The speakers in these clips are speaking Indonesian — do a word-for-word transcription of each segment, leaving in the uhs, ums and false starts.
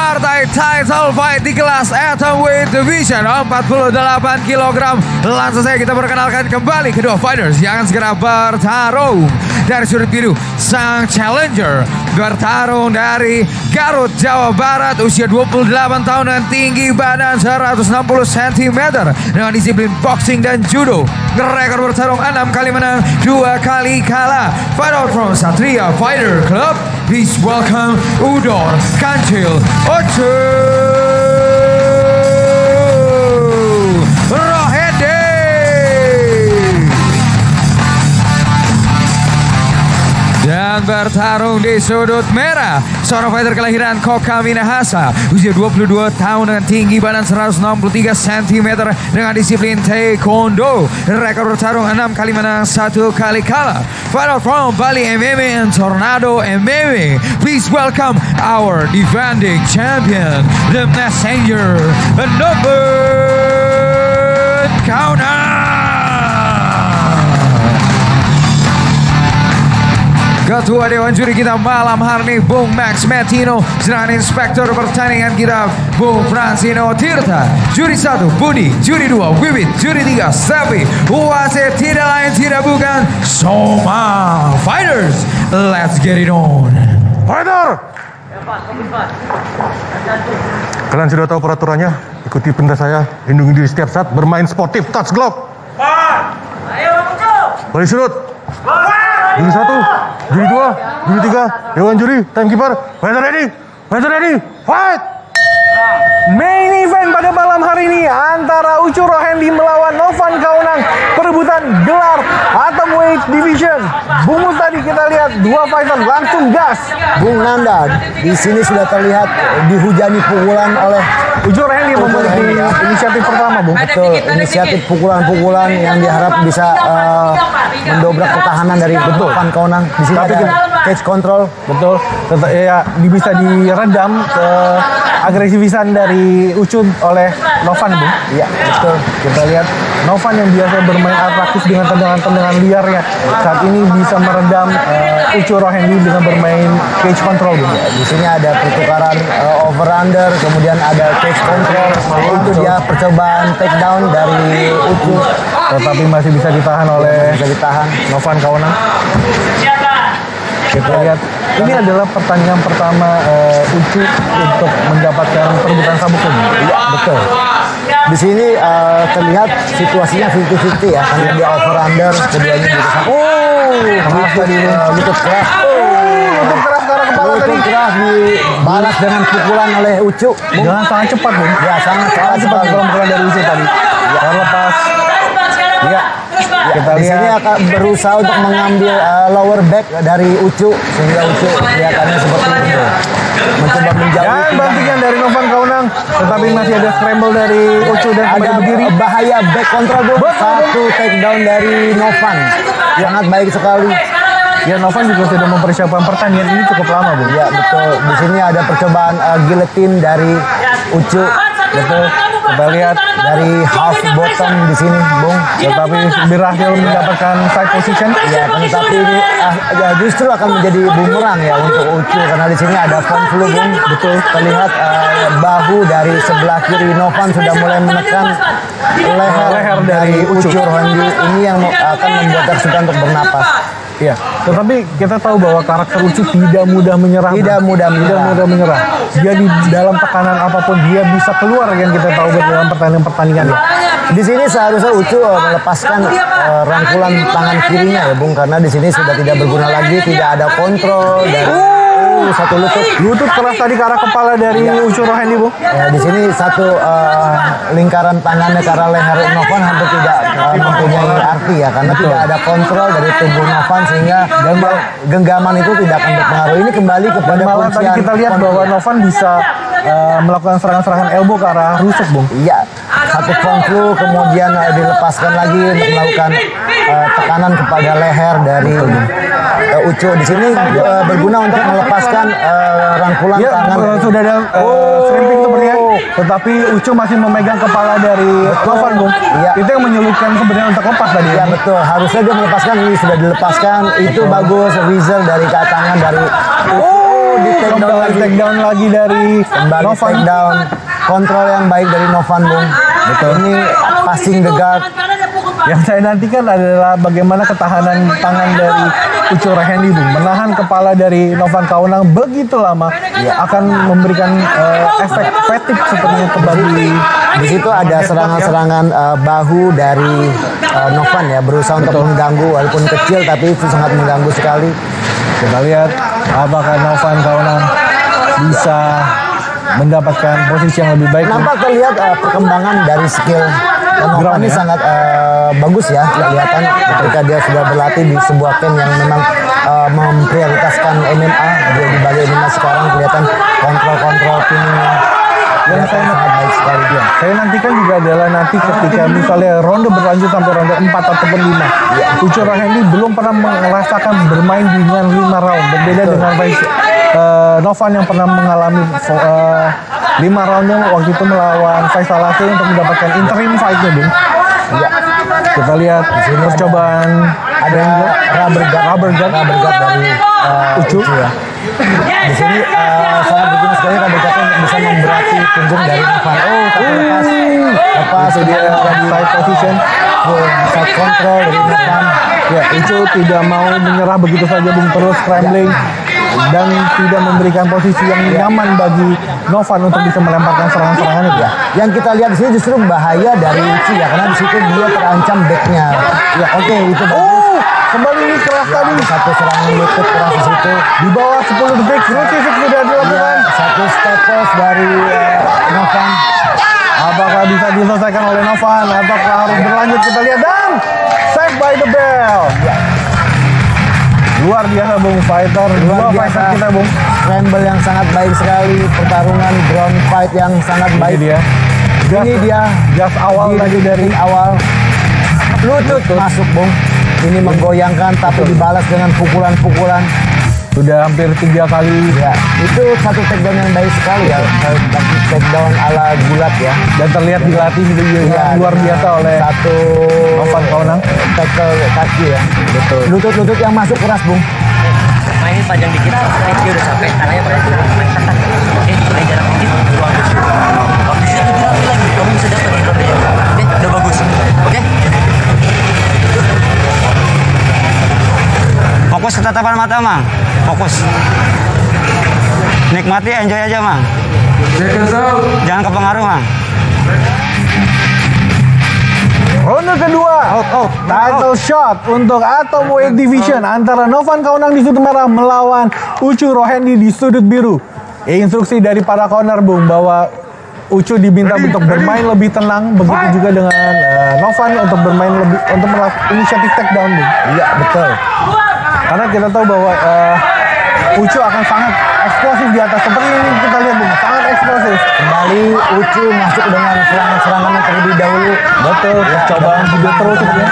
partai title fight di kelas Atomweight Division empat puluh delapan kilogram. Langsung saja kita perkenalkan kembali kedua fighters yang akan segera bertarung. Dari sudut biru, sang challenger bertarung dari Garut, Jawa Barat, usia dua puluh delapan tahun dan tinggi badan seratus enam puluh sentimeter dengan disiplin boxing dan judo. Rekor bertarung enam kali menang, dua kali kalah. Fight out from Satria Fighter Club. Please welcome Udon Kancil Ocho Rohede. Dan bertarung di sudut merah, seorang fighter kelahiran Koka Minahasa, usia dua puluh dua tahun dengan tinggi badan seratus enam puluh tiga sentimeter dengan disiplin taekwondo. Rekor bertarung enam kali menang, satu kali kalah. Fight out from Bali M M A and Tornado M M A. Please welcome our defending champion, the messenger, Norbert Kauna. Ketua Dewan Juri kita malam hari ini Bung Max Metino, sedangkan Inspektur pertandingan kita Bung Francino Tirta. Juri satu Budi, juri dua Wibit, juri tiga Sapi. Wasit tidak lain tidak bukan Soma. Fighters, let's get it on. Fighter! Kalian sudah tahu peraturannya. Ikuti perintah saya, lindungi diri setiap saat, bermain sportif, touch glove. Ayo muncul. Balik sudut. Juri satu, juri dua, juri tiga, Dewan Juri, timekeeper, fighter ready, fighter ready, fight! Main event pada malam hari ini antara Ucu Rohendi melawan Novan Kaunang, perebutan gelar Atomweight Division. Bung Mus, tadi kita lihat dua fighter langsung gas. Bung Nanda, di sini sudah terlihat dihujani pukulan oleh Ucu Rohendi memiliki ya. inisiatif pertama, Bung. Betul, inisiatif pukulan-pukulan yang diharap bisa uh, mendobrak pertahanan dari Novan Kaunang. Di sini ada cage control. Betul, tetap ya bisa diredam ke agresivisan dari Ucu oleh Novan, Bung. Iya, betul. Kita lihat Novan yang biasa bermain atraktif dengan tendangan-tendangan liarnya, saat ini bisa meredam uh, Ucu Rohendi dengan bermain cage control, Bung. Ya, di sini ada pertukaran uh, over under, kemudian ada cage control. Itu dia percobaan takedown dari Ucu, tetapi masih bisa ditahan oleh bisa ditahan Novan Kaunang. Kita lihat ini adalah pertandingan pertama uh, Ucu untuk mendapatkan perebutan sabuk ini. Iya, betul. Di sini uh, terlihat situasinya fifty fifty ya, karena dia over under, keduanya juga sama. Oh, keras tadi, uh, lutut keras. Oh, lutut keras ke arah kepala tadi. Lutut keras dibalas dengan pukulan oleh Ucu. Dengan sangat cepat, Bung. Ya, sangat sangat cepat pukulan dari Ucu tadi. Ya, terlepas. Ya. Ya, kita di sini akan berusaha untuk mengambil uh, lower back dari Ucu sehingga Ucu kelihatannya seperti itu mencoba menjauhi. Dan bantingan dari Novan Kaunang, tetapi masih ada scramble dari Ucu dan ada kembali berdiri. Bahaya back control, Bung. Satu takedown dari Novan, sangat baik sekali. Ya, Novan juga sudah mempersiapkan pertandingan ini cukup lama, Bung. Ya, betul. Di sini ada percobaan uh, guillotine dari Ucu. Betul. Kita lihat dari half bottom di sini, Bung. Tetapi berhasil mendapatkan side position. Ya, tetapi ini uh, ya, justru akan menjadi bumerang ya untuk Ucu karena di sini ada front flu, Bung. Betul. Terlihat uh, bahu dari sebelah kiri Novan sudah mulai menekan leher, leher dari Ucu Rohendi. Ini yang akan membuat kesulitan untuk bernapas. Iya, tetapi kita tahu bahwa karakter Ucu tidak mudah menyerah. Tidak mudah menyerah. Tidak mudah menyerah. Dia di dalam tekanan apapun dia bisa keluar, yang kita tahu dalam pertandingan-pertandingannya. Di sini seharusnya Ucu uh, melepaskan uh, rangkulan tangan kirinya ya, Bung, karena di sini sudah tidak berguna lagi, tidak ada kontrol dari uh, satu lutut. Lutut keras tadi ke arah kepala dari ya. Ucu Rohendi, Bung. Ya, di sini satu uh, lingkaran tangannya ke arah leher Novan hampir tidak uh, mempunyai arti ya, karena Betul. tidak ada kontrol dari tubuh Novan sehingga dan genggaman itu tidak akan berpengaruh. Ini kembali kepada malah tadi kita lihat bahwa Novan bisa uh, melakukan serangan-serangan elbow ke arah rusuk, Bung. Iya, satu front flu kemudian uh, dilepaskan lagi untuk melakukan uh, tekanan kepada leher dari uh, Ucu. Di sini uh, berguna untuk melepaskan uh, rangkulan ya, tangan. Uh, sudah ada uh, oh. shrimping sepertinya, tetapi Ucu masih memegang kepala dari Novan, Bung. Ya. Itu yang menyulitkan sebenarnya untuk lepas tadi. Ya, betul. Harusnya dia melepaskan, ini sudah dilepaskan. Itu betul. Bagus, whistle dari tangan dari oh. di take down lagi. take down lagi dari Kembali Novan. take down. Kontrol yang baik dari Novan, Bung. Betul. Ini passing the guard. Yang saya nantikan adalah bagaimana ketahanan tangan dari Ucu Rahendi, Bung. Menahan kepala dari Novan Kaunang begitu lama ya, akan memberikan uh, efek fatigue seperti itu bagi. Di situ ada serangan-serangan uh, bahu dari uh, Novan ya, berusaha untuk Betul. mengganggu walaupun kecil tapi itu sangat mengganggu sekali. Kita lihat apakah Novan Kaunang bisa mendapatkan posisi yang lebih baik. Nampak terlihat uh, perkembangan dari skill dan Novan Ground, ini ya? sangat uh, bagus ya, kelihatan ketika dia sudah berlatih di sebuah camp yang memang uh, memprioritaskan M M A. Dia di Bali M M A sekarang kelihatan kontrol-kontrol timnya. Yang saya sangat baik sekali dia. Saya nantikan juga adalah nanti ketika misalnya ronde berlanjut sampai ronde empat ataupun lima. Ya. Ucu Rahendi belum pernah merasakan bermain dengan lima round. Berbeda Betul. dengan uh, Novan yang pernah mengalami uh, lima round waktu itu melawan Faisal Lasil untuk mendapatkan interim fight-nya, Bung. Ya. Kita lihat di sini percobaan ada rubber guard, rubber guard, rubber guard dari uh, Ucu. Ucu ya. Di sini uh, sangat berguna sekali rubber guard untuk bisa memberati punggung dari Novan. Oh, tapi lepas, lepas dia jadi side position, full side control dari Novan. Ya, Ucu tidak mau menyerah begitu saja, Bung, terus scrambling ya. dan tidak memberikan posisi yang ya. nyaman bagi Novan untuk bisa melemparkan serangan-serangannya. Ya. Yang kita lihat di sini justru bahaya dari Ucu ya, karena di situ dia terancam backnya. Ya, oke okay, itu bagus. Oh, kembali ini keras ya, tadi. Satu serangan lutut keras di situ. Di bawah sepuluh detik, crucifix sudah dilakukan. Ya, satu steppers dari uh, Novan. Apakah bisa diselesaikan oleh Novan ataukah harus berlanjut? Kita lihat dan save by the bell. Ya. Luar biasa, Bung, fighter. Luar Dua biasa fighter kita, Bung. Scramble yang sangat baik sekali, pertarungan ground fight yang sangat baik. Ini dia. Just, Ini dia. Just awal Ini tadi dari awal. Lutut, lutut masuk, Bung. Ini menggoyangkan tapi dibalas dengan pukulan-pukulan. Sudah hampir tiga kali. Ya, itu satu takedown yang baik sekali ya. Takedown ala gulat ya. Dan terlihat dilatih ya, luar biasa oleh satu Novan Kaunang. Tackle kaki ya. Betul. Lutut-lutut yang masuk keras, Bung. Main panjang dikit, dia udah sampai tangannya pada turun, main ketat. Oke, main jarak dikit, ruang musuh. Waktu itu lebih rapi lagi, kamu bisa dapat di rondenya. Oke, udah bagus. Oke. Fokus ke tatapan mata, Mang. Fokus. Nikmati, enjoy aja, Mang. Jangan kepengaruh, Mang. Ronde kedua, out, out, title out. shot untuk Atomweight Division out. antara Novan Kaunang di sudut merah melawan Ucu Rahendi di sudut biru. Instruksi dari para corner, Bung, bahwa Ucu diminta ready, untuk bermain ready. lebih tenang, begitu Fight. juga dengan uh, Novan untuk bermain lebih untuk melakukan inisiatif takedown, Bung. Iya, betul. Karena kita tahu bahwa uh, Ucu akan sangat eksplosif di atas. Seperti ini kita lihat, Bung, sangat eksplosif. Kembali Ucu masuk dengan serangan-serangan yang terlebih dahulu. Betul, ya, cobaan juga terus ya.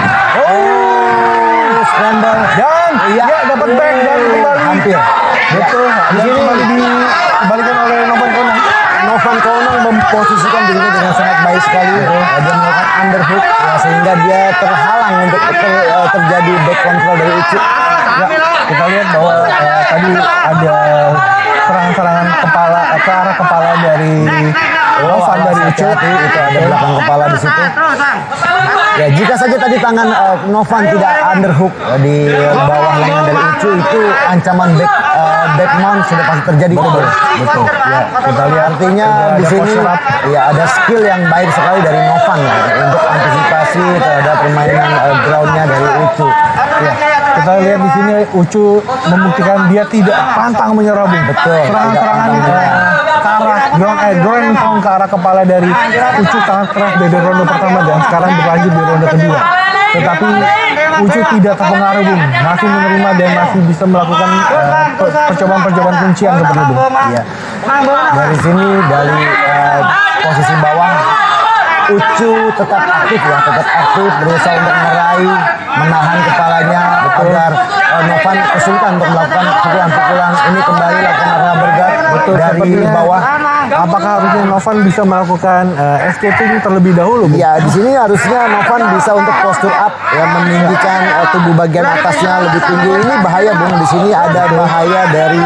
Oh, scramble. Dan ya, ya dapat back dan kembali. Hampir. Betul. Ya. Di sini kembali dikembalikan oleh Novan Kaunang. Novan Kaunang memposisikan dirinya dengan sangat baik sekali. Ya. Dia melakukan underhook ya, sehingga dia terhalang untuk ter, uh, terjadi back control dari Ucu. Ya, kita lihat bahwa uh, tadi ada serangan-serangan kepala uh, ke arah kepala dari Novan dari Ucu. Itu ada belakang kepala di situ. Ya, jika saja tadi tangan uh, Novan tidak underhook uh, di bawah lengan dari Ucu, itu ancaman back uh, back mount sudah pasti terjadi. Betul. Betul. Ya, kita lihat artinya di sini ya ada skill yang baik sekali dari Novan ya, untuk antisipasi terhadap permainan uh, groundnya dari Ucu. Ya, kita lihat di sini Ucu membuktikan dia tidak pantang menyerah, Bung. Betul. Serangan-serangan uh, ke arah ground eh ground pound ke arah kepala dari Ucu sangat keras dari ronde pertama dan sekarang berlanjut di ronde kedua. Tetapi Ucu tidak terpengaruh, Bung. Masih menerima dan masih bisa melakukan uh, percobaan-percobaan kuncian seperti itu. Iya. Dari sini dari uh, posisi bawah Ucu tetap aktif ya, tetap aktif berusaha untuk meraih menahan kepalanya agar uh, Novan kesulitan untuk melakukan pukulan-pukulan ini kembali lakukan rubber guard Betul, dari sepertinya. bawah. Apakah harusnya Novan bisa melakukan uh, escaping terlebih dahulu, Bung? Ya, di sini harusnya Novan bisa untuk postur up, ya meninggikan uh, tubuh bagian atasnya lebih tinggi. Ini bahaya, Bung. Di sini ada bahaya dari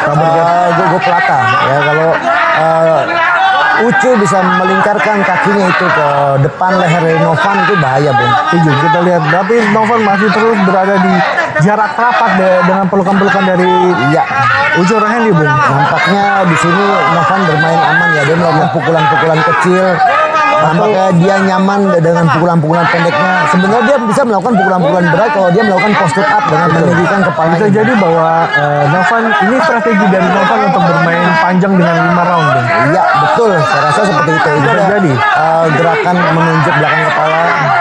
uh, Gogo Plata. Ya, kalau uh, Ucu bisa melingkarkan kakinya itu ke depan leher dari Novan, itu bahaya, Bung. Setuju, kita lihat. Tapi Novan masih terus berada di jarak rapat de- dengan pelukan-pelukan dari Iya. Ucu Rahandi, Bung. Nampaknya di sini Novan bermain aman ya. Dia melakukan pukulan-pukulan kecil. Nampaknya dia nyaman dengan pukulan-pukulan pendeknya. Sebenarnya dia bisa melakukan pukulan-pukulan berat kalau dia melakukan postur up dengan meninggikan kepalanya. Bisa jadi bahwa uh, Novan, ini strategi dari Novan untuk bermain panjang dengan lima round, Bung. Iya, betul. Saya rasa seperti itu. Itu Bisa ada, jadi. uh, gerakan menunjuk belakang kepala.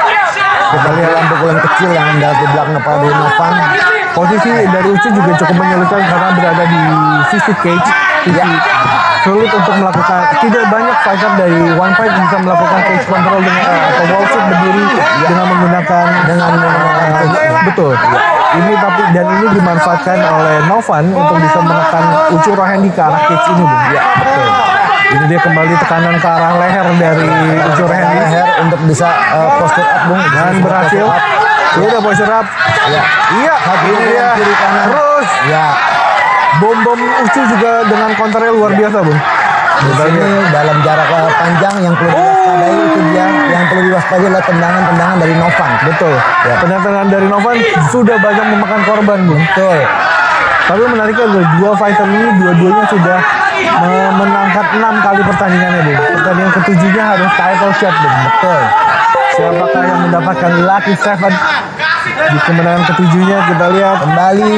Kita lihat pukulan kecil yang mendarat di belakang kepala dari Novan. Posisi dari Ucu juga cukup menyulitkan karena berada di sisi cage, sisi Ya. sulit untuk melakukan. Tidak banyak fighter dari One Fight bisa melakukan cage control dengan uh, atau wall sit berdiri dengan menggunakan Dengan menggunakan uh, cage. betul. Ini tapi dan ini dimanfaatkan oleh Novan untuk bisa menekan Ucu Rahandi ke arah cage ini, Bung. Ya, betul. Ini dia kembali tekanan ke arah leher dari Ucu Rahandi leher untuk bisa uh, postur up, Bung. dan berhasil. Sudah posture up. Ya. Iya, ini dia. Kiri kanan. Terus Ya. bom-bom Ucu juga dengan counternya luar biasa, Bung. Di sini dalam jarak panjang yang perlu diwaspadai itu dia, yang perlu diwaspadai adalah tendangan-tendangan dari Novan. Betul. Ya. Tendangan dari Novan sudah banyak memakan korban, Bung. Betul. Tapi menariknya adalah dua fighter ini dua-duanya sudah memenangkan enam kali pertandingannya, Bung. Pertandingan ketujuhnya harus title shot, Bung. Betul. Siapakah yang mendapatkan lucky seven di kemenangan ketujuhnya? Kita lihat Kembali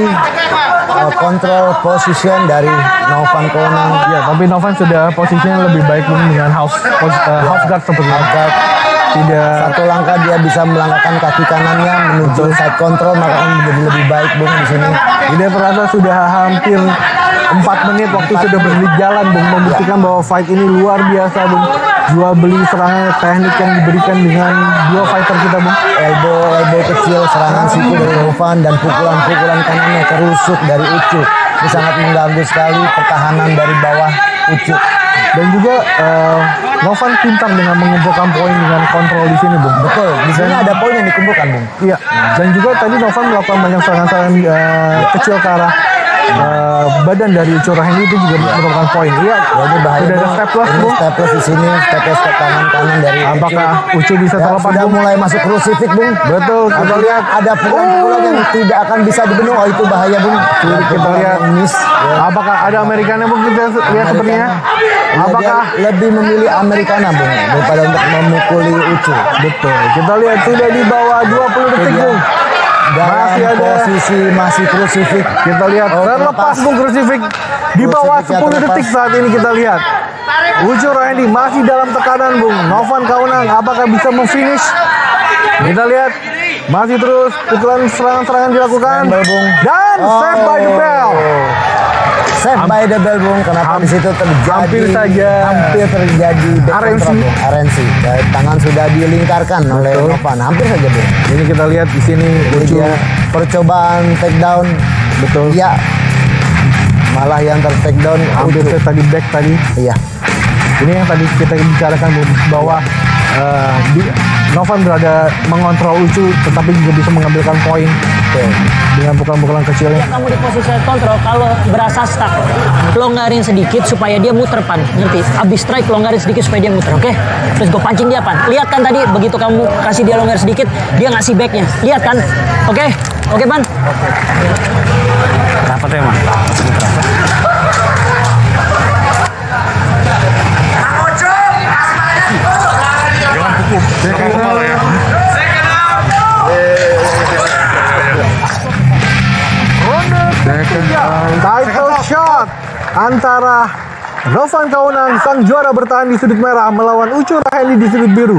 uh, kontrol position dari Novan Konang. ya, tapi Novan sudah posisinya lebih baik, Bung, dengan house pos- uh, half guard seperti itu. Tidak Satu langkah dia bisa melangkahkan kaki kanannya menuju side control, maka akan menjadi lebih baik, Bung, di sini. tidak terasa sudah hampir empat menit waktu sudah berjalan, Bung, membuktikan bahwa fight ini luar biasa, Bung. Jual beli serangan teknik yang diberikan dengan dua fighter kita, Bung. Elbow, elbow kecil, serangan siku dari Novan dan pukulan-pukulan kanannya kerusuk dari Ucu. Ini sangat mengganggu sekali pertahanan dari bawah Ucu. Dan juga uh, Novan pintar dengan mengumpulkan poin dengan kontrol di sini, Bung. Betul, di sini ada poin yang dikumpulkan, Bung. Iya. Dan juga tadi Novan melakukan banyak serangan-serangan uh, kecil ke arah uh, badan dari Ucu Rahandi, itu juga merupakan poin. Iya. Jadi bahaya, Sudah ada Bung. step plus, Ini Bung. step plus di sini, step plus ke tangan kanan dari Ucu. Apakah Ucu bisa Ya, terlepas, sudah Bung? mulai masuk crucifix, Bung. Betul. Kita Kita lihat. lihat ada pukulan-pukulan yang tidak akan bisa dibendung. Oh, itu bahaya, Bung. Kita lihat. miss. Ya. Apakah ada Amerikannya, Bung? Kita lihat sepertinya. Ya, Apakah dia lebih memilih Americana, Bung, daripada untuk memukuli Ucu. betul? Kita lihat sudah di bawah dua puluh detik, Iya. Bung. Dalam Masih ada. posisi masih crucifix. Kita lihat Oh, terlepas, terlepas. Bung, crucifix di bawah Crucifixnya sepuluh terlepas. detik saat ini kita lihat. Ucu Rahandi masih dalam tekanan, Bung. Novan Kaunang apakah bisa memfinish? Kita lihat masih terus pukulan serangan-serangan dilakukan. Scramble, Bung. Dan Oh. save by the bell. Save by the bell, Bung. Kenapa di situ terjadi? hampir saja Hampir terjadi back R N C. control, Bung. R N C. Dan tangan sudah dilingkarkan oleh Betul. Novan. Hampir saja, Bung. Ini kita lihat di sini Ini Ucu. dia percobaan takedown. Betul. Iya. Malah yang ter takedown Hampir Ucu. saja tadi back tadi. Iya. Ini yang tadi kita bicarakan, Bung, bahwa eh, di- Novan berada mengontrol Ucu, tetapi juga bisa mengambilkan poin Oke. dengan pukulan-pukulan kecilnya. Kamu di posisi kontrol, kalau berasa stuck, longgarin sedikit supaya dia muter, Pan. Ngerti? Abis strike, longgarin sedikit supaya dia muter, oke? Terus gue pancing dia, Pan. Lihat kan tadi, begitu kamu kasih dia longgar sedikit, dia ngasih backnya. Lihat kan? Oke? Oke, Pan? Rapat ya, Mas? Title shot antara Novan Kaunang, sang juara bertahan di sudut merah, melawan Ucu Rahandi di sudut biru.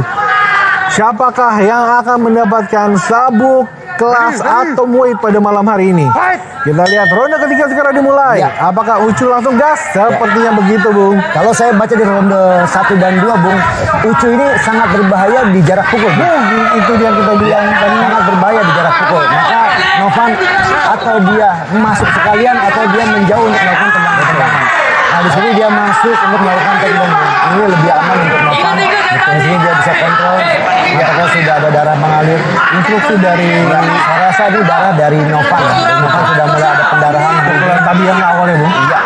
Siapakah yang akan mendapatkan sabuk kelas atomweight pada malam hari ini? Kita lihat ronde ketiga segera dimulai. Ya. Apakah Ucu langsung gas? Sepertinya begitu, Bung. Kalau saya baca di ronde satu dan dua, Bung, Ucu ini sangat berbahaya di jarak pukul. Bung, itu dia kita bilang tadi. Sangat berbahaya di jarak pukul. Maka Novan atau dia masuk sekalian atau dia menjauh untuk melakukan tendangan-tendangan. Nah, di sini dia masuk untuk melakukan takedown. Ini lebih aman untuk Novan. Di sini dia bisa kontrol. Apakah sudah ada darah mengalir? Instruksi dari, saya rasa ini darah dari Novan. Novan sudah mulai ada pendarahan. Pukulan tadi yang awalnya, Bung. Iya.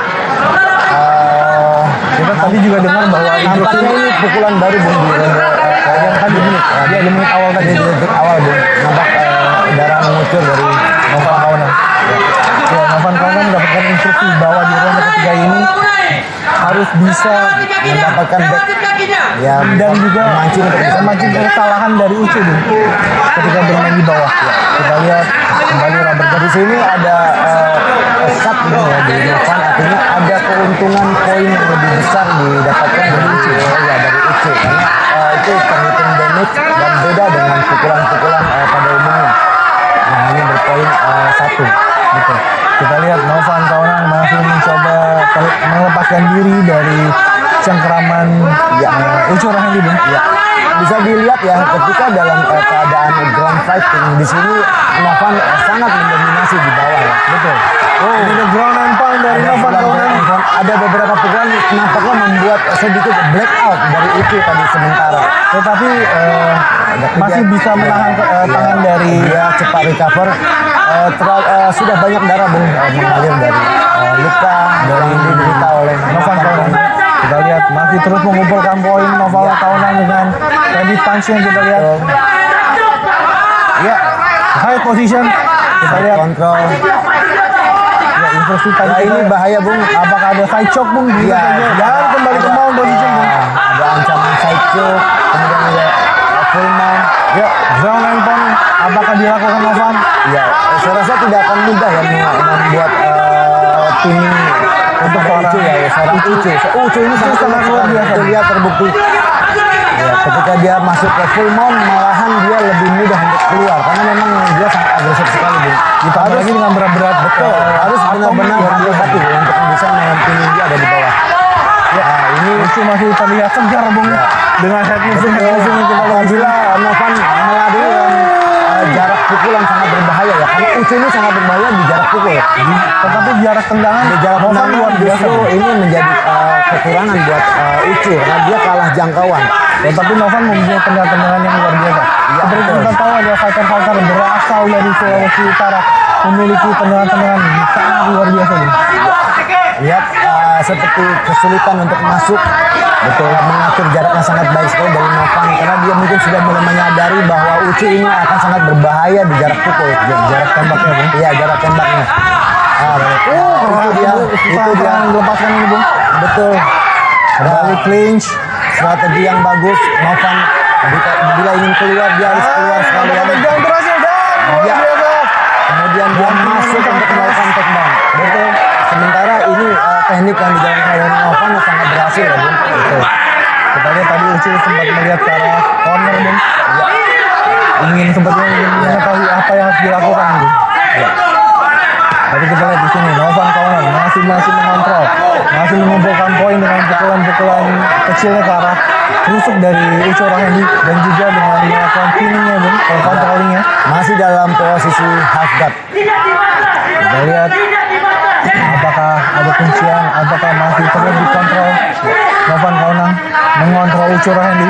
Kita tadi juga dengar bahwa Nampaknya ini pukulan baru, Bung, di ronde uh, yang tadi menit. Uh, dia di menit awal tadi, di detik awal, Bung. Nampak uh, darah mengucur dari Novan Kaunan. Ya, Novan Kaunan mendapatkan instruksi bahwa di ronde ketiga ini harus bisa mendapatkan back. Ya, dan juga memancing untuk bisa memancing kesalahan dari Ucu, Bung, ketika bermain di bawah. Ya, kita lihat kembali rubber guard. Di sini ada uh, cut gitu ya di Novan, artinya ada keuntungan poin yang lebih besar didapatkan dari Ucu. Oh, ya, dari Ucu karena uh, itu terhitung damage dan beda dengan pukulan-pukulan uh, pada umumnya. Nah, hanya berpoin uh, satu. Betul. Kita lihat Novan Kaunan masih mencoba melepaskan diri dari cengkeraman ya, uh, Ucu Rahandi, Bung. Ya. Bisa dilihat ya ketika dalam uh, keadaan ground fighting di sini Novan uh, sangat mendominasi di bawah ya. Betul. Oh, ini ground and pound dari Novan Kaunan. Ada beberapa pukulan nampaknya membuat sedikit blackout dari Ucu tadi sementara. Tetapi uh, masih bisa menahan uh, tangan dari dia cepat recover. Uh, teral, uh, sudah banyak darah, Bung, uh, mengalir dari uh, luka yang diderita oleh Novan Kaunan. Kita lihat masih terus mengumpulkan poin Novan Kaunan dengan tadi punch yang kita lihat. Ya, high position. Kita lihat kontrol. Ya, instruksi tadi Nah, ini bahaya, Bung. Apakah ada side choke, Bung? Iya. Dan kembali ke mount position, Bung. Ada ancaman side choke, kemudian ada uh, full mount. Ya, ground and pound. Apakah dilakukan Novan? Ya, saya rasa tidak akan mudah ya membuat uh, tim untuk Ucu ya, ya seorang Ucu. Ucu ini sangat sangat luar biasa. Lihat terbukti. Ya, ketika dia masuk ke full mount, malahan dia lebih mudah untuk keluar karena memang dia sangat agresif sekali, Bung. Kita harus lagi dengan berat-berat, betul. Harus benar-benar hati-hati untuk bisa mengampuni dia ada di bawah. Ya, nah, ini Ucu masih terlihat segar, Bung. Ya. Dengan head moving, head moving yang kita lihat. Bila Novan meladeni uh, jarak pukul yang sangat berbahaya ya, karena Ucu ini sangat berbahaya di jarak pukul. Tetapi jarak tendangan, di jarak Novan tendangan luar biasa. justru ini menjadi uh, kekurangan buat uh, Ucu karena dia kalah jangkauan. Tetapi Novan mempunyai tendangan-tendangan yang luar biasa. Ya, seperti betul. Kita tahu ada fighter-fighter berasal dari Sulawesi Utara memiliki tendangan-tendangan sangat luar biasa. Bung. Lihat uh, seperti kesulitan untuk masuk, betul, mengatur jaraknya sangat baik sekali dari Novan karena dia mungkin sudah mulai menyadari bahwa Ucu ini akan sangat berbahaya di jarak pukul, jarak tembaknya, Bung. Iya, jarak tembaknya. Ah, oh, itu dia, itu dia melepaskan ini, Bung. Betul. Kembali clinch, strategi yang bagus. Novan bila ingin keluar dia harus keluar sekali. Yang berhasil dan ya. Kemudian dia masuk untuk melakukan takedown. Betul. Sementara ini uh, teknik yang dijalankan oleh Novan sangat berhasil ya, Bung. Betul. Kita lihat tadi Ucu sempat melihat ke arah corner, Bung. Ya. Ingin sepertinya ingin mengetahui apa yang harus dilakukan, Bung. Ya. Tapi kita lihat di sini Novan Kaunan masih masih mengontrol, masih mengumpulkan poin dengan pukulan-pukulan kecilnya ke arah rusuk dari Ucu Rahandi dan juga dengan melakukan pinningnya, Bung, controllingnya masih dalam posisi half guard. Kita lihat apakah ada kuncian, apakah masih terus dikontrol. Novan Kaunan mengontrol Ucu Rahandi.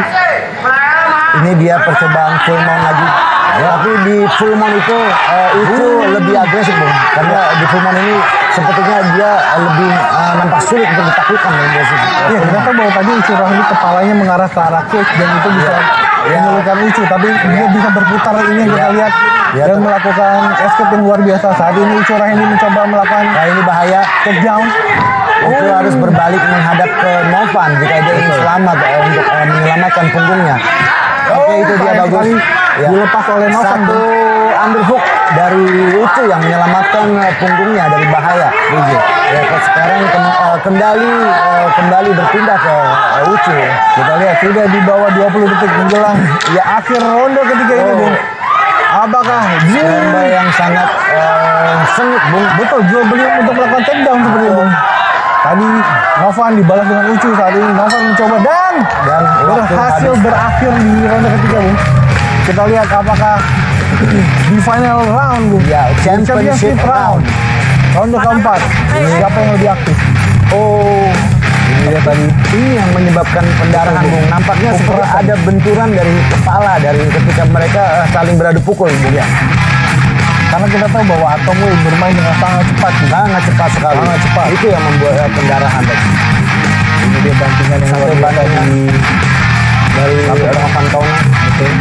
Ini dia percobaan full mount lagi. Ya, tapi di full mount itu uh, Ucu lebih agresif, Bung. Karena di full mount ini sepertinya dia lebih uh, nampak sulit untuk ditaklukkan. Iya, kita tahu bahwa tadi Ucu Rahandi kepalanya mengarah ke arah cage dan itu bisa ya. menyulitkan Ucu, tapi dia bisa berputar ini yang kita lihat ya, dan melakukan escape yang luar biasa. Saat ini Ucu Rahandi mencoba melakukan nah, ini bahaya takedown. Ucu oh. harus berbalik menghadap ke Novan jika dia ingin selamat uh, untuk uh, menyelamatkan punggungnya. Oke, okay, itu dia bagus. Ya. Dilepas oleh Novan. Satu underhook dari Ucu yang menyelamatkan uh, punggungnya dari bahaya. Ucu. Ya, sekarang ke, uh, kembali uh, kembali berpindah ke uh, Ucu. Kita lihat sudah di bawah dua puluh detik menjelang ya akhir ronde ketiga oh. ini, Bung. Apakah Scramble yang sangat uh, sengit, Bung. betul jual beli untuk melakukan takedown seperti itu, Bung. Tadi Novan dibalas dengan Ucu, saat ini Novan mencoba dan, Dan berhasil berakhir di ronde ketiga, Bung. Kita lihat apakah di final round, Bung. Ya, championship round. Ronde keempat. Siapa yang lebih aktif? Oh, ini dia tadi. Ini yang menyebabkan pendarahan, Bung. Nampaknya seperti ada benturan dari kepala dari ketika mereka uh, saling beradu pukul, Bung. Ya. Karena kita tahu bahwa Atom Wave bermain dengan sangat cepat, Bung. Sangat cepat sekali. Sangat cepat. Itu yang membuat uh, pendarahan tadi. Ini dia bantingan yang Satu luar biasa bantingan di dari Novan Kaunang. Betul.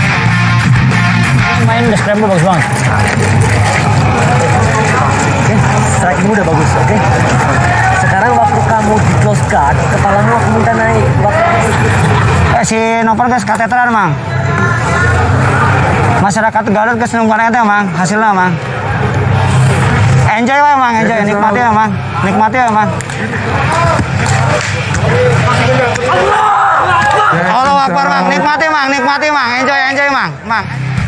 Main udah scramble bagus banget. Oke, strike ini udah bagus, oke. Sekarang waktu kamu di close guard, kepalamu aku minta naik. Waktu Eh, si Novan guys kateteran, Mang. Masyarakat Garut ke seneng banget ya, Mang. Hasilnya, Mang. Enjoy wae, Mang. Enjoy. Nikmati ya, Mang. Nikmati ya, Mang. Allah Akbar, Mang. Nikmati, Mang. Nikmati, Mang. Enjoy, enjoy, Mang. Mang.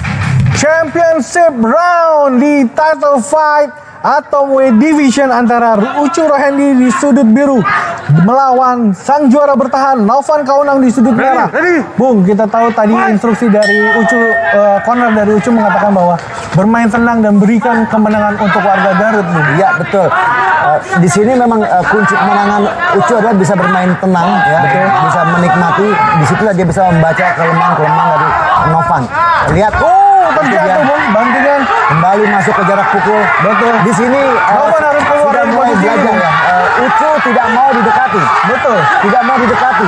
championship round di title fight Atomweight Division antara Ucu Rohendi di sudut biru melawan sang juara bertahan Novan Kaunang di sudut merah. Bung, kita tahu tadi instruksi dari Ucu, uh, corner dari Ucu mengatakan bahwa bermain tenang dan berikan kemenangan untuk warga Garut, Bung. Iya, betul. Uh, di sini memang uh, kunci kemenangan Ucu adalah bisa bermain tenang, ya, betul. Bisa menikmati. Disitulah dia bisa membaca kelemahan-kelemahan dari Novan. Lihat, Oh, terjatuh, Bung. Bantingan kembali masuk ke jarak pukul. Betul. Di sini uh, Novan harus keluar sudah dari mulai posisi belajar, ini. ya. Uh, Ucu tidak mau didekati. Betul. Tidak mau didekati.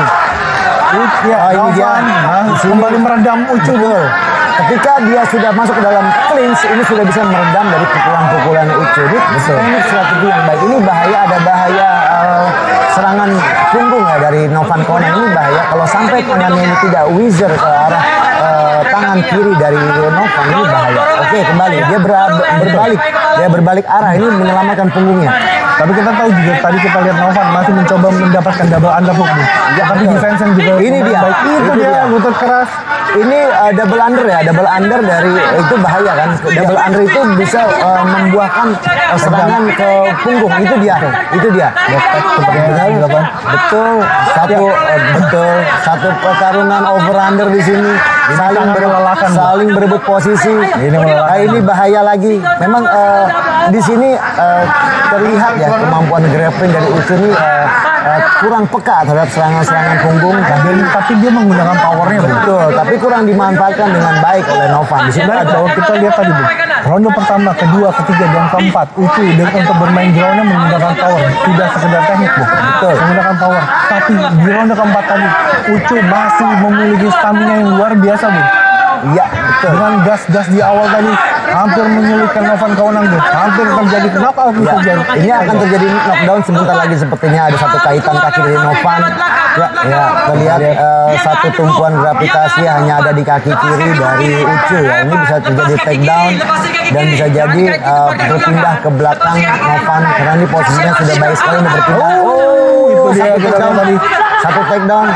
Ya, Oh, ini dia. Novan nah, Di sini. kembali meredam Ucu, Bung. Betul. Ketika dia sudah masuk ke dalam clinch, ini sudah bisa meredam dari pukulan-pukulan Ucu. Ini teknik strategi yang baik. Ini bahaya, ada bahaya uh, serangan punggung ya dari Novan Kaunang. Ini bahaya kalau sampai tangannya ini tidak whizzer ke arah uh, tangan kiri dari Novan, ini bahaya. Oke, kembali dia ber- berbalik, dia berbalik arah, ini menyelamatkan punggungnya. Tapi kita tahu juga tadi kita lihat Novan masih mencoba mendapatkan double underhook, Bung. Ya, tapi defense juga Ini dia. baik. Itu, Itu dia, dia. lutut keras. Ini uh, double under ya, double under dari itu bahaya kan. Double under itu bisa uh, membuahkan uh, serangan ke punggung. Itu dia, itu dia. Seperti benar, betul. Satu uh, betul, satu pertarungan over under di sini. Saling berebut, saling berebut posisi. Ini, uh, ini bahaya lagi. Memang uh, di sini uh, terlihat ya kemampuan grappling dari Ucu ini uh, uh, kurang peka terhadap serangan-serangan punggung. Tapi, tapi dia menggunakan powernya, Bung. Betul, tapi kurang dimanfaatkan dengan baik oleh Novan. Di sini Dan ada kalau kita lihat tadi, Bung, ronde pertama, kedua, ketiga, dan keempat, Ucu dan untuk bermain groundnya menggunakan power, tidak sekedar teknik, Bung. Betul. Menggunakan power. Tapi di ronde keempat tadi, Ucu masih memiliki stamina yang luar biasa, Bung. iya, betul. Dengan gas-gas di awal tadi, hampir menyulitkan Novan Kaunang, Bung. Hampir terjadi knockout Ya, bisa jadi. ini akan terjadi knockdown sebentar lagi, sepertinya ada satu kaitan kaki dari Novan. Ya, ya, terlihat uh, satu tumpuan gravitasi hanya ada di kaki kiri dari Ucu ya. Ini bisa terjadi takedown dan bisa jadi uh, berpindah ke belakang Novan karena ini posisinya sudah baik sekali untuk berpindah. Oh, itu dia satu kita takedown lihat tadi. Satu takedown.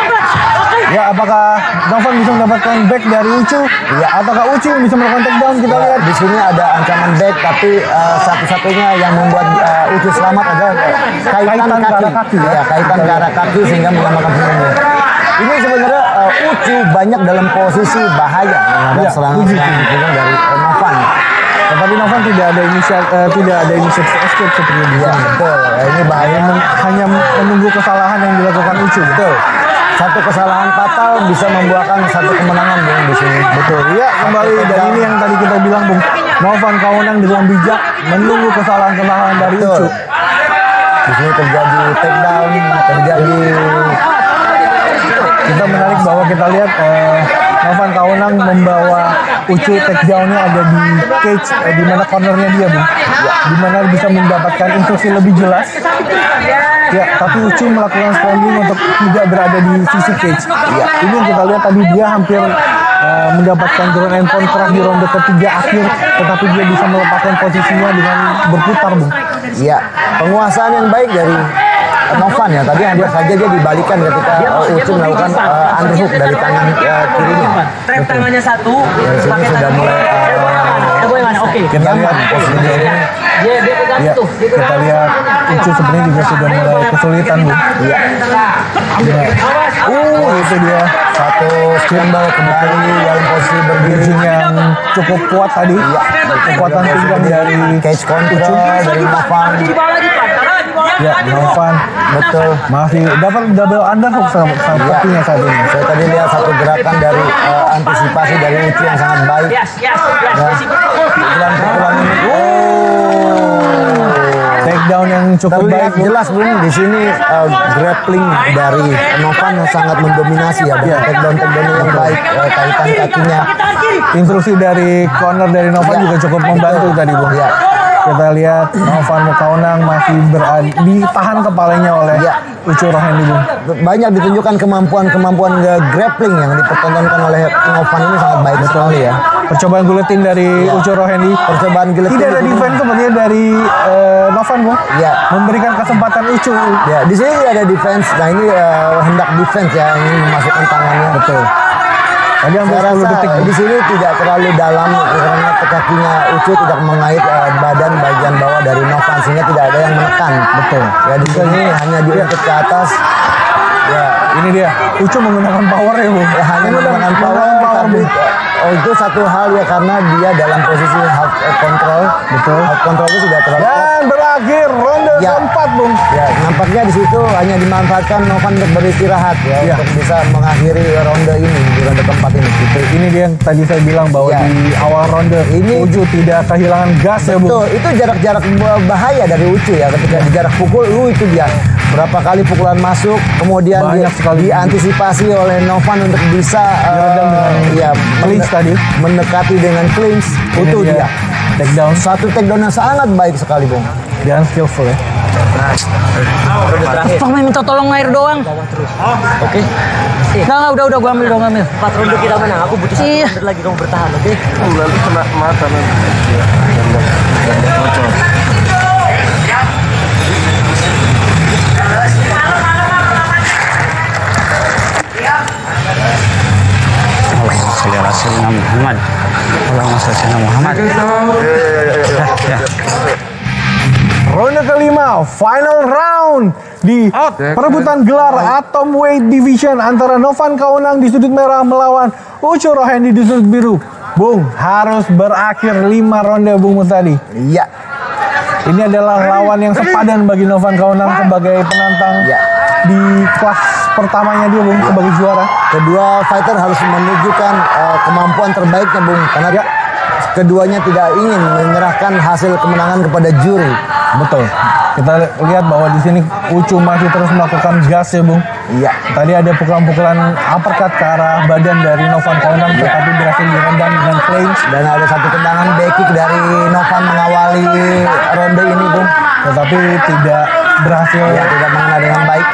Ya, apakah Novan bisa mendapatkan back dari Ucu? Ya, ataukah Ucu yang bisa melakukan takedown? Kita lihat. Di sini ada ancaman back, tapi uh, satu-satunya yang membuat uh, Ucu selamat adalah uh, kaitan, Kaitan ke kaki. arah kaki, ya. Ya, kaitan ke arah kaki sehingga menyelamatkan punggungnya. Ini sebenarnya uh, Ucu banyak dalam posisi bahaya menghadap Ya, serangan-serangan punggung dari uh, Novan. Tetapi Novan tidak ada inisiatif, uh, tidak ada inisiatif escape seperti Ya, dia. betul. Ya, ini bahaya. Hanya menunggu kesalahan yang dilakukan Ucu. Betul. Satu kesalahan fatal bisa membuahkan satu kemenangan, Bung, di sini. Betul. Iya, kembali dan ini yang tadi kita bilang, Bung. Novan Kaunang dengan bijak menunggu kesalahan-kesalahan dari Betul. Ucu. Di sini terjadi takedown, terjadi Kita menarik bahwa kita lihat eh, Novan Kaunang membawa Ucu takedown-nya ada di cage, eh, di mana cornernya dia, Bung. Ya, di mana bisa mendapatkan instruksi lebih jelas. Ya, tapi Ucu melakukan scrambling untuk tidak berada di sisi cage. Ya, ini yang kita lihat tadi dia hampir uh, mendapatkan ground and pound keras di ronde ketiga akhir, tetapi dia bisa melepaskan posisinya dengan berputar, Bung. ya penguasaan yang baik dari Novan ya. Tadi hampir saja dia dibalikan ketika uh, Ucu melakukan uh, underhook dari tangan uh, kirinya. Trap tangannya satu. Dari sini sudah mulai uh, Oke. Kita lihat posisinya ini. Dia dia pegang Ya, tuh. Dia kita lihat Ucu sebenarnya juga sudah mulai kesulitan, Bu. Iya. Uh, itu dia Satu scramble kembali dalam posisi berdiri. bridging yang cukup kuat tadi. Iya. Kekuatan pinggang dari Cage control dari Novan. ya Novan. Betul. Masih dapat double underhook sama sepertinya saat ini. Saya tadi lihat satu gerakan dari uh, antisipasi dari Ucu yang sangat baik. Yes, yes, yes. Nah, pukulan-pukulan ini. Takedown yang cukup Terlihat baik, Bu. jelas Bung di sini uh, grappling dari Novan yang sangat mendominasi ya. Iya. Takedown takedown yang baik, uh, kaitan kakinya. Instruksi dari corner dari Novan Ya. juga cukup membantu tadi, Bu. Ya. Kita lihat Novan Mukaunang masih berada ditahan kepalanya oleh Ya. Ucu Rohendi, Bu. Banyak ditunjukkan kemampuan-kemampuan uh, grappling yang dipertontonkan oleh Novan ini sangat baik sekali ya. Percobaan guletin dari Ya. Ucu Rohendi. Percobaan guletin Tidak ada di sini. defense sebenarnya dari eh, Novan, Bu. Ya. Memberikan kesempatan Ucu. Ya, di sini tidak ada defense. Nah ini uh, hendak defense ya, ingin memasukkan tangannya. Betul. Tadi hampir Saya sepuluh rasa detik, Bu. di sini tidak terlalu dalam karena kakinya Ucu tidak mengait uh, badan bagian bawah dari Novan sehingga tidak ada yang menekan. Betul. Ya di sini hanya diangkat ke atas. Ya, Ini dia. Ucu menggunakan power ya, Bu. ya hanya menggunakan power, tapi oh, itu satu hal ya karena dia dalam posisi half uh, control. Betul. Half control itu sudah terlalu. Dan berakhir ronde Ya. keempat, Bung. Ya, nampaknya di situ hanya dimanfaatkan Novan untuk beristirahat ya, Ya. untuk bisa mengakhiri ronde ini di ronde keempat ini. Itu, ini dia yang tadi saya bilang bahwa Ya. di awal ronde Ini- Ucu tidak kehilangan gas ya, Bu. Betul, itu jarak-jarak bahaya dari Ucu ya. Ketika di jarak pukul, lu itu dia berapa kali pukulan masuk, kemudian Banyak di- sekali. diantisipasi oleh Novan untuk bisa Diredam eh, dengan ya, clinch mende- tadi. mendekati dengan clinch. Ini Itu dia. takedown Satu takedown yang sangat baik sekali, Bung. dan skillful ya. Toh main minta tolong air doang. Oke. Enggak, enggak, udah, udah, gua ambil, gua ambil. Empat ronde kita menang. Aku butuh satu Iya. ronde lagi kamu bertahan, oke? Nanti kena mata nanti. Muhammad. Allahumma shalli ala Muhammad. Ronde kelima, final round di perebutan gelar Atomweight Division antara Novan Kaunang di sudut merah melawan Ucu Rohendi di sudut biru. Bung, harus berakhir lima ronde, Bung Mustadi. Iya. Ini adalah lawan yang sepadan bagi Novan Kaunang sebagai penantang Ya. di kelas pertamanya dia, Bung, sebagai juara. Kedua fighter harus menunjukkan uh, kemampuan terbaiknya, Bung, karena Ya. keduanya tidak ingin menyerahkan hasil kemenangan kepada juri. Betul. Kita lihat bahwa di sini Ucu masih terus melakukan gas ya, Bung. Iya. Tadi ada pukulan-pukulan uppercut ke arah badan dari Novan Kaunang, tetapi berhasil direndam dengan clinch. Dan ada satu tendangan back kick dari Novan mengawali ronde ini, Bung. Tetapi tidak berhasil. Ya, tidak mengenai dengan baik.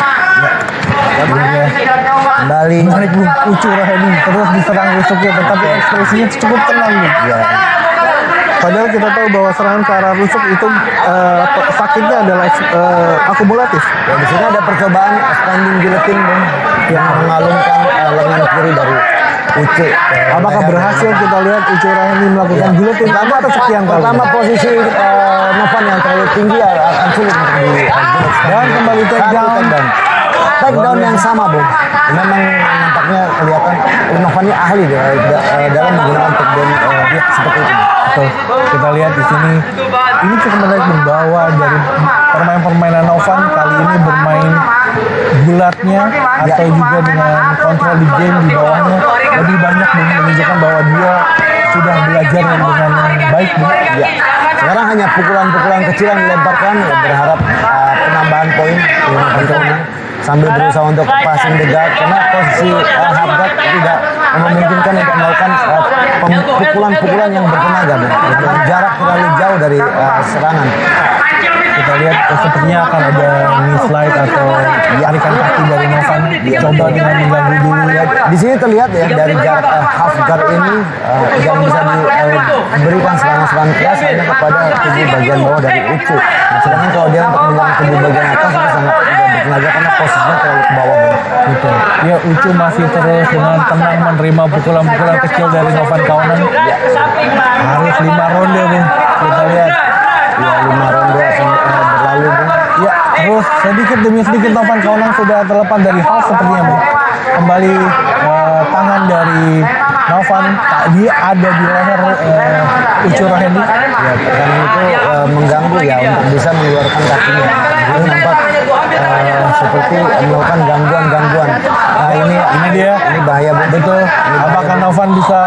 Ya. Kembali. Menarik, Bung. Ucu Rohendi terus diserang rusuknya, tetapi ekspresinya cukup tenang, Bung. Ya. Padahal kita tahu bahwa serangan ke arah rusuk itu eh, sakitnya adalah eh, akumulatif. Ya, di sini ada percobaan standing guillotine, Bung, yang mengalungkan uh, lengan kiri dari Ucu. Apakah berhasil? Kita lihat Ucu Rohendi melakukan guillotine Pertama, kesekian kali. pertama posisi uh, Novan yang terlalu tinggi akan sulit untuk di Dan kembali take Satu down. take down. Take down yang sama, Bung. Memang nampaknya kelihatan Novan ini ahli dia, da- uh, dalam menggunakan take down uh, dia seperti itu. Betul. Kita lihat di sini ini cukup menarik, membawa dari permain-permainan Novan kali ini bermain bulatnya atau juga dengan kontrol di game di bawahnya lebih banyak, Bung, menunjukkan bahwa dia sudah belajar dengan baik, Bung. Ya. Sekarang hanya pukulan-pukulan kecil yang dilemparkan, ya, berharap uh, penambahan poin di Novan ini sambil berusaha untuk passing the guard karena posisi uh, half guard tidak memungkinkan untuk melakukan uh, pem- pukulan-pukulan yang bertenaga, Bung. Karena jarak terlalu jauh dari uh, serangan. Kita lihat eh, sepertinya akan ada knee slide atau tarikan kaki dari Novan. Coba dengan mengganggu dulu ya. Di sini terlihat ya dari jarak uh, half guard ini uh, yang bisa diberikan serangan-serangan keras hanya kepada tubuh bagian bawah dari Ucu. Sedangkan kalau dia untuk menyerang tubuh bagian atas itu sangat tidak bertenaga tenaga karena posisinya terlalu ke bawah. Betul. Ya, Ucu masih terus dengan tenang menerima pukulan-pukulan kecil dari Novan Kaunang. Ya. Harus lima ronde, Bung. Kita lihat. Ya, lima ronde uh, berlalu, Bung. Ya, terus sedikit demi sedikit Novan Kaunang sudah terlepas dari hal sepertinya, Bung. Kembali uh, tangan dari Novan tadi ada di leher uh, Ucu Rohendi. Ya, tekanan itu uh, mengganggu ya untuk bisa mengeluarkan kakinya. Jadi nampak uh, seperti melakukan gangguan-gangguan. Nah ini Ini dia. ini bahaya, Bung. Betul. Ini bahaya. Apakah Novan bisa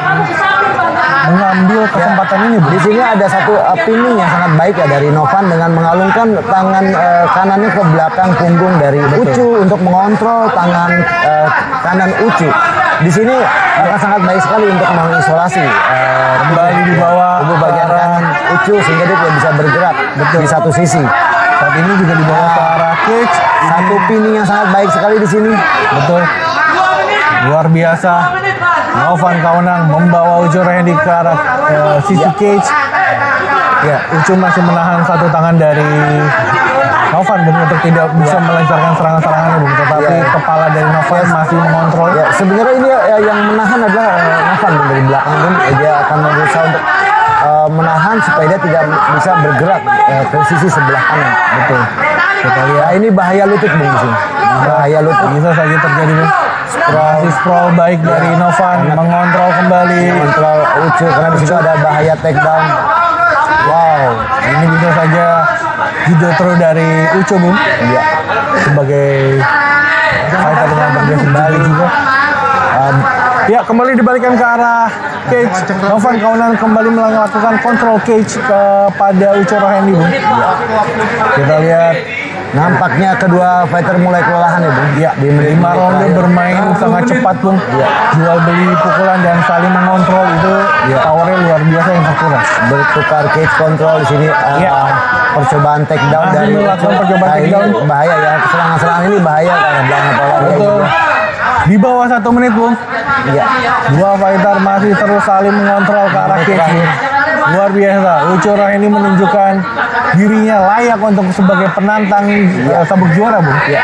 mengambil kesempatan ini, Bu? Di sini ada satu uh, pinning yang sangat baik ya dari Novan dengan mengalungkan tangan uh, kanannya ke belakang punggung dari Ucu untuk mengontrol tangan uh, kanan Ucu. Di sini uh, sangat baik sekali untuk mengisolasi uh, Kembali di bawah tubuh bagian kanan Ucu sehingga dia tidak bisa bergerak betul di satu sisi. Saat ini juga dibawa ke arah cage. Satu pinning yang sangat baik sekali di sini. Betul. Luar biasa. Novan Kaunang membawa Ucu Rohendi ke arah uh, sisi cage. Ya, Ucu masih menahan satu tangan dari Novan Bung untuk tidak bisa melancarkan serangan-serangannya, Bung. Tetapi Ya. kepala dari Novan masih mengontrol. Ya, sebenarnya ini uh, yang menahan adalah uh, Novan Bung. Dari belakang pun uh, dia akan berusaha untuk uh, menahan supaya dia tidak bisa bergerak uh, ke sisi sebelah kanan. Betul. Kita lihat. Nah, ini bahaya lutut, Bung, di sini. Bahaya lutut. Bisa saja terjadi, Bung. Masih sprawl baik dari Novan mengontrol kembali. Kontrol Ucu karena di situ ada bahaya takedown. Wow, ini bisa saja judo throw dari Ucu, Bung. Iya. Sebagai fighter yang berbiasa kembali juga. Um, ya, kembali dibalikan ke arah cage. Novan Kaunang kembali melakukan control cage kepada Ucu Rohendi, Bung. Ya. Kita lihat. Nampaknya kedua fighter mulai kelelahan ya, Bung. Ya, di lima ronde bermain sangat cepat, Bung. Ya. Jual beli pukulan dan saling mengontrol itu ya. Powernya luar biasa yang terkuras. Bertukar cage control di sini. Uh, Ya. Percobaan takedown Masih dari melakukan Ucu. percobaan Nah, ini takedown. bahaya ya. Serangan-serangan ini bahaya karena belakang power. Betul. Di bawah satu menit, Bung. Iya. Dua fighter masih terus saling mengontrol ke arah cage, Bung. Luar biasa. Ucu Rohendi menunjukkan dirinya layak untuk sebagai penantang uh, sabuk juara, Bung. Ya.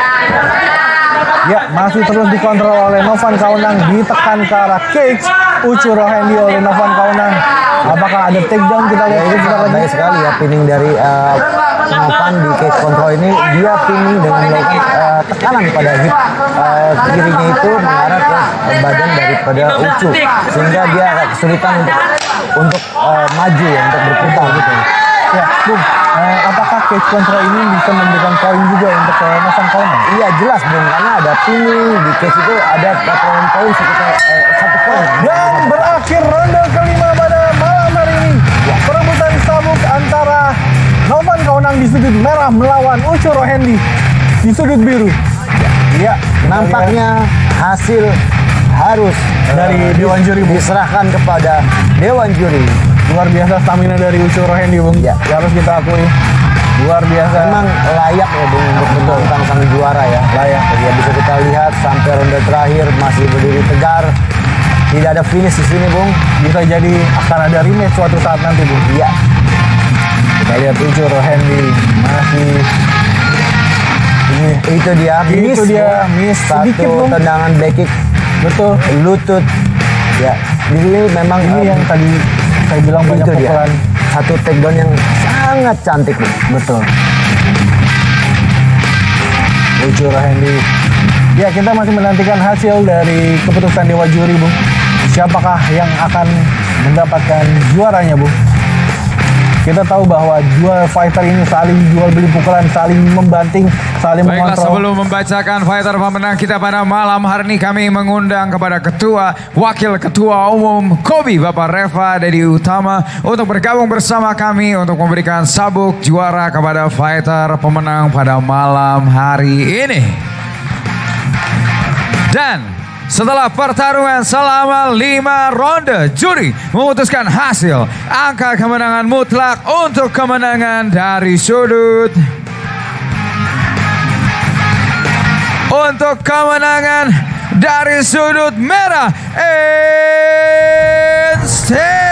Ya, masih terus dikontrol oleh Novan Kaunang, ditekan ke arah cage. Ucu Rohendi oleh Novan Kaunang. Apakah ada takedown? Kita lihat Ini sebentar sangat lagi. baik sekali ya pinning dari uh, Novan di cage control ini. Dia pinning dengan melakukan uh, tekanan pada hip uh, kirinya itu mengarah ke uh, badan daripada Ucu sehingga dia agak kesulitan untuk untuk uh, maju ya, untuk berputar gitu. Ya, Bung. Uh, apakah cage control ini bisa memberikan poin juga untuk uh, Novan Kaunang? Iya jelas, Bung, karena ada pinning di cage itu ada poin-poin sekitar uh, satu poin. Dan berakhir ronde kelima pada malam hari ini. Perebutan sabuk antara Novan Kaunang di sudut merah melawan Ucu Rohendi di sudut biru. Ya, Nampaknya hasil harus dari uh, Dewan Juri, Bung. diserahkan kepada Dewan Juri. Luar biasa stamina dari Ucu Rohendi, Bung. Ya. Harus kita akui. Luar biasa. Memang layak ya, Bung, untuk menantang sang juara ya. Layak. Ya, bisa kita lihat sampai ronde terakhir masih berdiri tegar. Tidak ada finish di sini, Bung. Bisa jadi akan ada rematch suatu saat nanti, Bung. Iya. Kita lihat Ucu Rohendi masih ini. Itu dia miss. Itu dia miss Satu sedikit, Bung. tendangan back kick Betul. lutut. Ya, di sini memang Ini um, yang tadi saya bilang banyak itu dia. pukulan. Satu takedown yang sangat cantik, Bung. Betul. Ucu Rohendi. Ya, kita masih menantikan hasil dari keputusan Dewa Juri, Bung. Siapakah yang akan mendapatkan juaranya, Bung? Kita tahu bahwa dua fighter ini saling jual beli pukulan, saling membanting, saling Baiklah, mengontrol. sebelum membacakan fighter pemenang kita pada malam hari ini, kami mengundang kepada Ketua, Wakil Ketua Umum Kobi, Bapak Reva Dedi Utama, untuk bergabung bersama kami untuk memberikan sabuk juara kepada fighter pemenang pada malam hari ini. Dan setelah pertarungan selama lima ronde, juri memutuskan hasil angka kemenangan mutlak untuk kemenangan dari sudut. Untuk kemenangan dari sudut merah, Instead